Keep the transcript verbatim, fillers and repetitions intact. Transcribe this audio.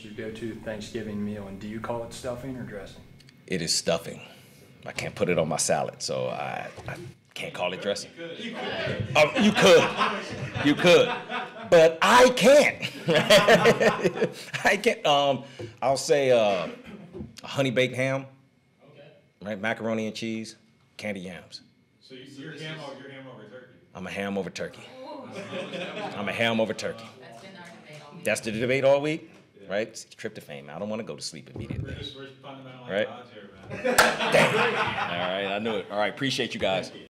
your go-to Thanksgiving meal, and do you call it stuffing or dressing? It is stuffing. I can't put it on my salad, so I, I can't call it dressing. You could. Oh, you could. You could. But I can't. I can't. Um, I'll say uh, a honey baked ham, okay. Right? Macaroni and cheese, candy yams. So you're ham over, you're ham over turkey? I'm a ham over turkey. I'm a ham over turkey. That's been our debate all week. That's the debate all week, yeah. Right? It's tryptophan. I don't want to go to sleep immediately. We're just, we're fundamental right? odds here, man. Dang. All right, I knew it. All right, appreciate you guys.